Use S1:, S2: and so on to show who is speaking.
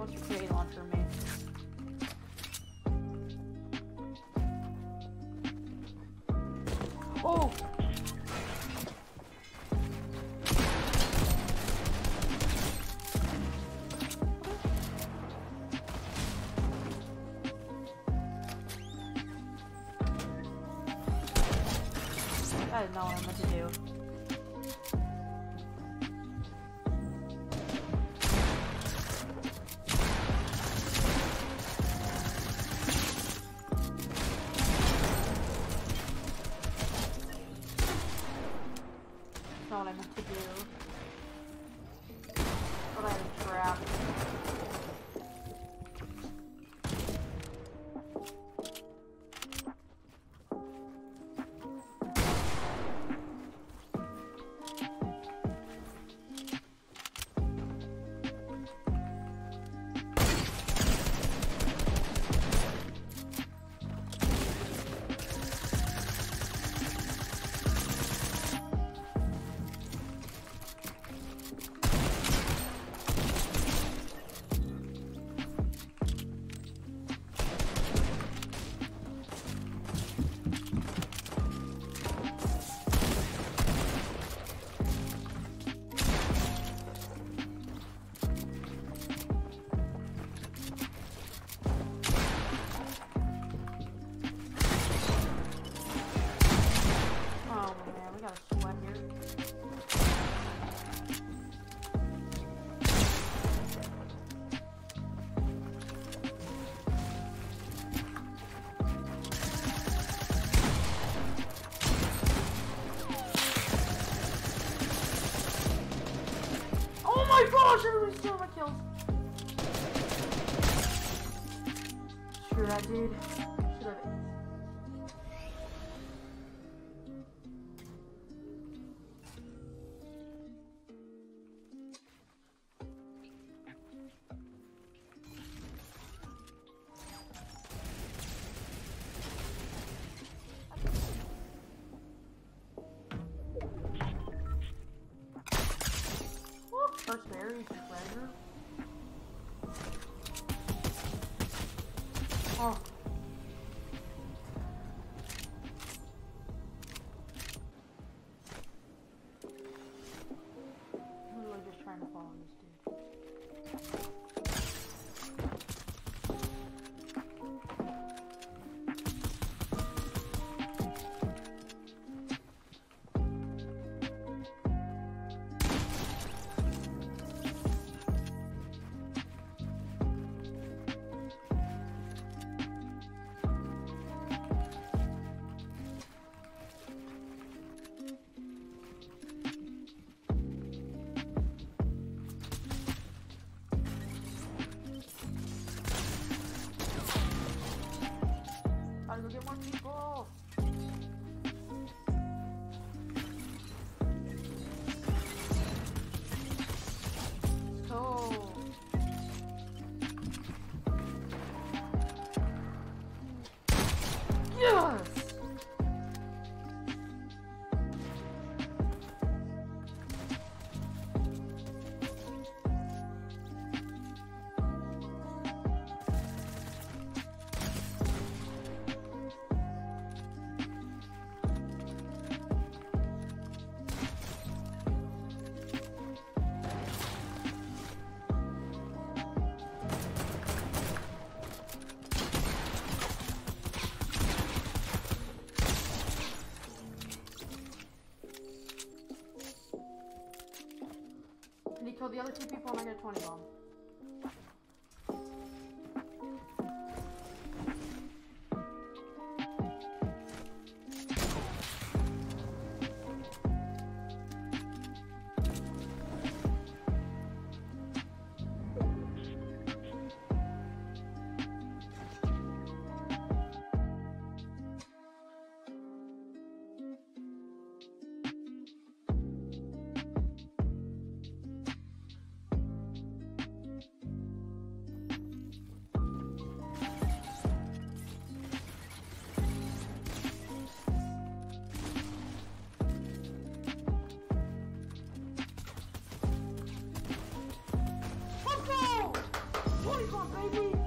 S1: What's your grenade launcher, me? Oh! I didn't know what I meant to do. That's not what I meant to do. But I had a trap. Oh my gosh, everybody's stealing my kills. Screw that, dude. Should have. First berry treasure. Oh. I'm really just trying to follow this dude. Gotta go get more people. Let's go. Yes! And he killed the other two people and I got a 20 bomb. Maybe.